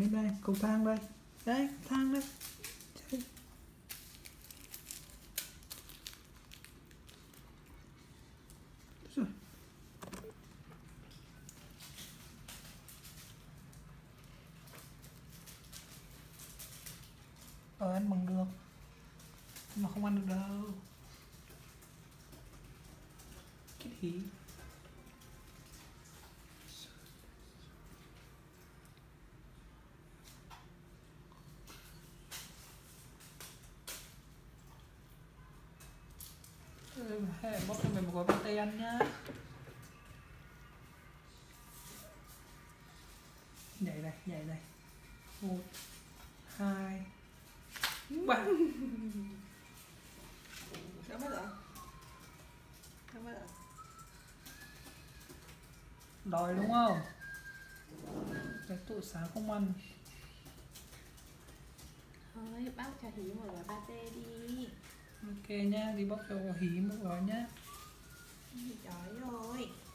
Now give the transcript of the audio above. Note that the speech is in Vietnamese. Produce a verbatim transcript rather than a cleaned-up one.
lên đây, cầu thang đây. Đấy, thang đây. Chạy. Rồi. Ờ, ăn bằng được. Nhưng mà không ăn được đâu. Cái gì? Ừ, hay là bóc cho mình một gói pate ăn nhá. Nhảy này, nhảy này. Một, hai, ba. Sao mất rồi? Sao mất rồi? Đói đúng không? Cái tụi sáng không ăn. Thôi, bác cho Hí một gói pate đi. Ok nhá, đi bóc cho Hí một gói nhá. Đói rồi.